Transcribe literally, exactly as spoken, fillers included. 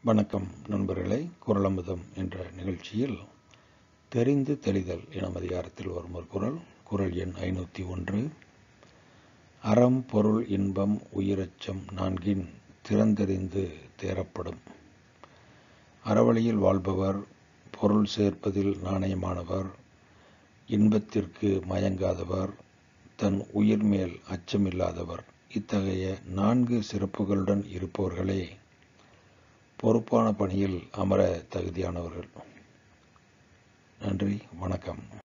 வணக்கம் நண்பர்களே. குறளமுதம் என்ற நிகழ்ச்சியில் தெரிந்து தெளிதல் எனும் அதிகாரத்தில் வரும் ஒரு குறள் குறள் எண் ஐநூற்றி ஒன்று. அறம் பொருள் இன்பம் உயிரச்சம் நான்கின் திறந்தறிந்து தேரப்படும். அறவழியில் வாழ்பவர், பொருள் சேர்ப்பதில் நாணயமானவர், இன்பத்திற்கு மயங்காதவர், தன் உயிர் மேல் அச்சமில்லாதவர், இத்தகைய நான்கு சிறப்புகளுடன் இருப்பவர்களே பொறுப்பான பணியில் அமர தகுதியானவர்கள். நன்றி, வணக்கம்.